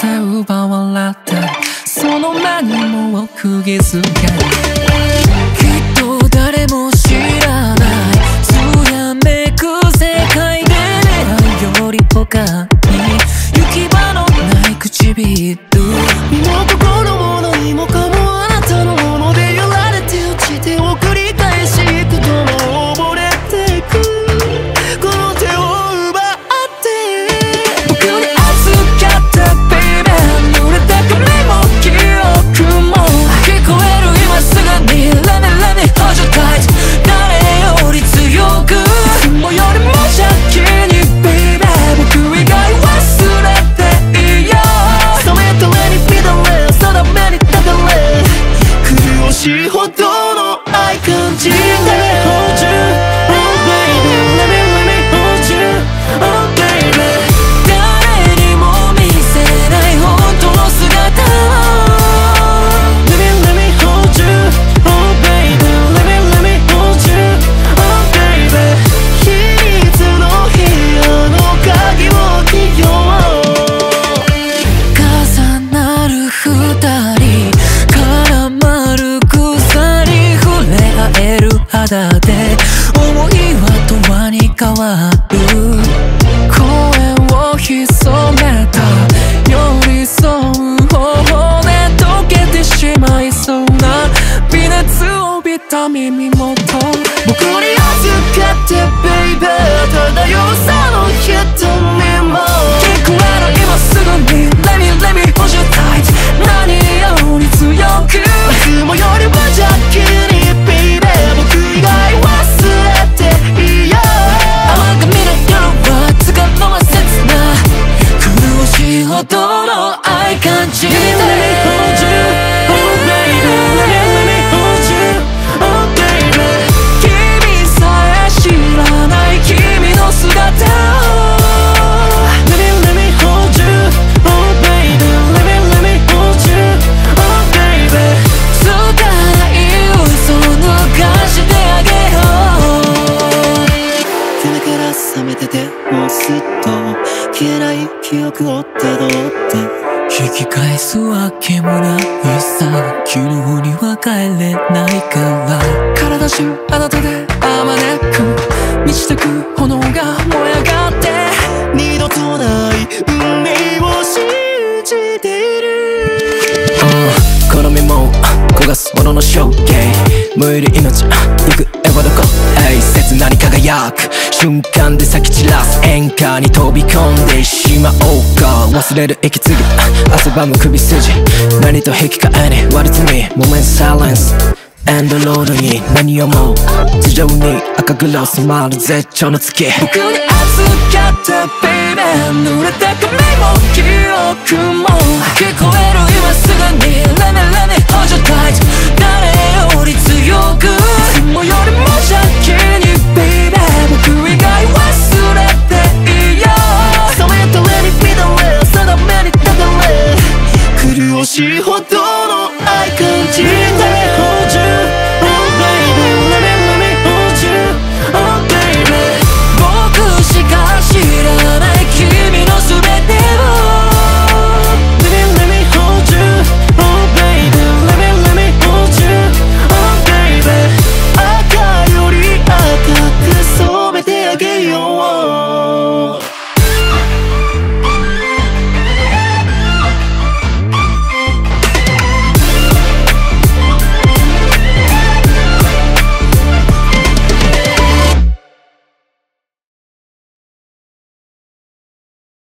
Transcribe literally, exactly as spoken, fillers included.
奪われたその何もを釘付け、きっと誰も知らないつやめく世界で狙うより他に行き場のない唇、身も心も何もかもあなたのものでやられて落ちてを繰り返しいくとも溺れていくこの手を奪って僕に預かった Baby 濡れた髪も記憶も聞こえる今すぐに Let me let me hold you tight 誰より強く雲よりも邪気に Baby 僕以外忘れていいよ冷めた目に乱れ定めにたかれ苦しいほどの愛感じて Hold you oh baby let me let me hold you oh baby 誰にも見せない本当の姿 Let me let me hold you oh baby let me let me hold you oh baby 秘密の部屋の鍵を開けよう重なる二人絡まる鎖触れ合える肌で思いは永遠に変わる声を潜めた寄り添う方法で溶けてしまいそうな微熱を帯びた耳元僕に預かって Baby 漂うさの瞳も聞こえる今すぐに Let me let me hold you tight 何より強くいつもより無邪気に Baby 僕以外忘れていいよ甘髪の色はつかのは切な苦しいほどの愛感じて Let me hold you oh baby Let me let me hold you oh baby 君さえ知らない君の姿 Let me let me hold you oh baby Let me let me hold you oh baby 拙い嘘抜かしてあげよう夢から覚めててもうすっと消えない記憶をたどって引き返すわけもないさ昨日には帰れないから体中あなたであまねく満ちてく炎が燃え上がって二度とない運命を信じている、uh, 好みも焦がすものの象形無意理命行く絵はどこhey切なに輝く瞬間で咲き散らす演歌に飛び込んでしまおうか忘れる息継ぎ汗ばむ首筋何と引き換えに What is me moment silenceエンドロードに何をも頭上に赤黒染まる絶頂の月僕に預かった Baby 濡れた髪も記憶も聞こえる今すぐに Let me let me hold you tight 誰より強くいつもよりも邪気に Baby 僕以外忘れていいよ冷めた目に乱れ定めにたかれ苦しいほど